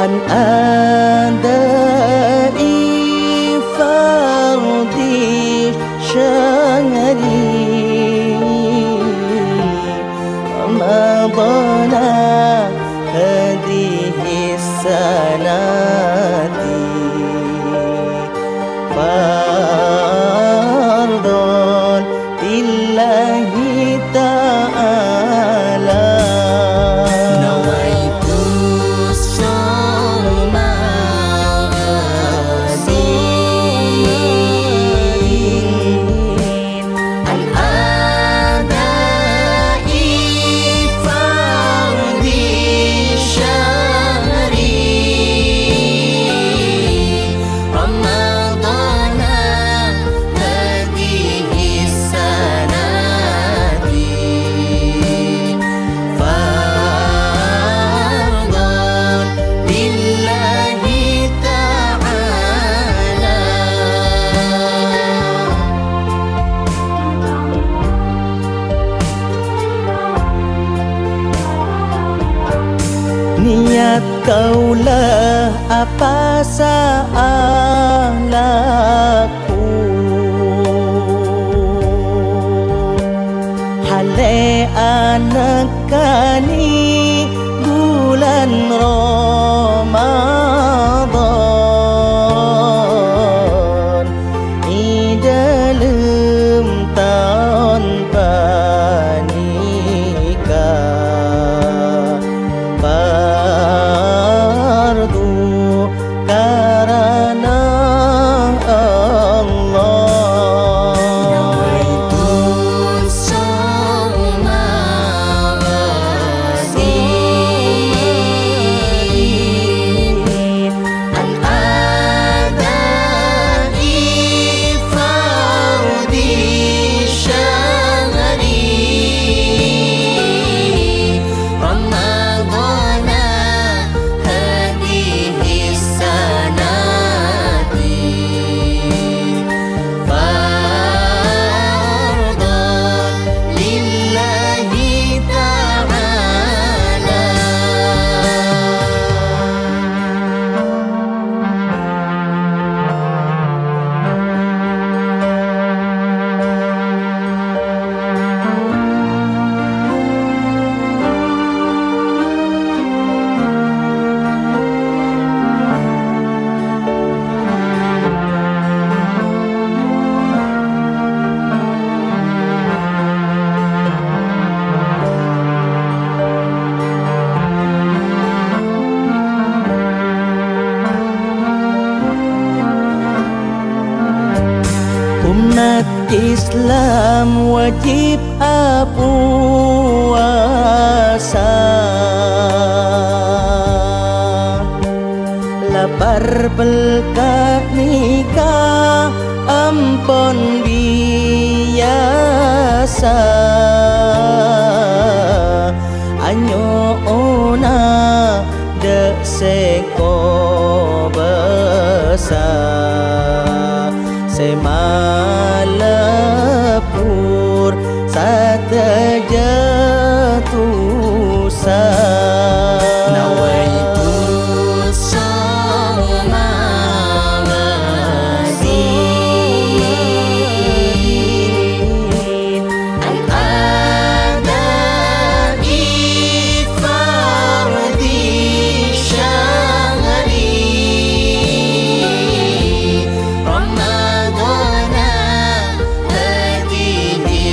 an adai fardi syahri Ramadana hadhihi sanati fardun lillahi ta'ala niat kaulah apa salahku hale anakani bulan Ramadan di dalam tahun panikah fardu karena Allah nawaitu sawma ghadin an adai fardi syahri Ramadana hadhihi sanati fardun lillahi ta'ala umat Islam wajib puasa lapar belka nikah ampun biasa anyo ona dek seko besar semalepur satajatusa nawaitu sawma ghadin an adai fardi syahri Ramadana hadhihi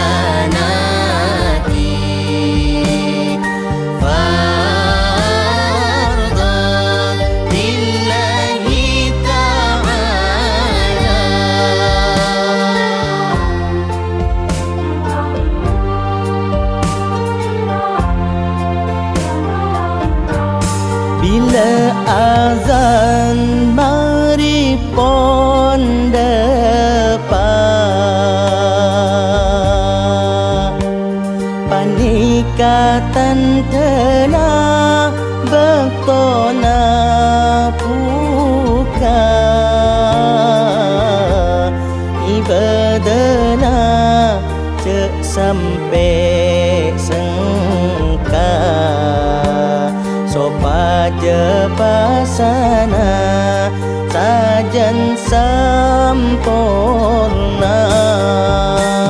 sanati fardun lillahi ta'ala bila azan mari pon depan panikatan tenang bektona buka ibadana cek sampai sengka sopa je Depasana sajan sempurna.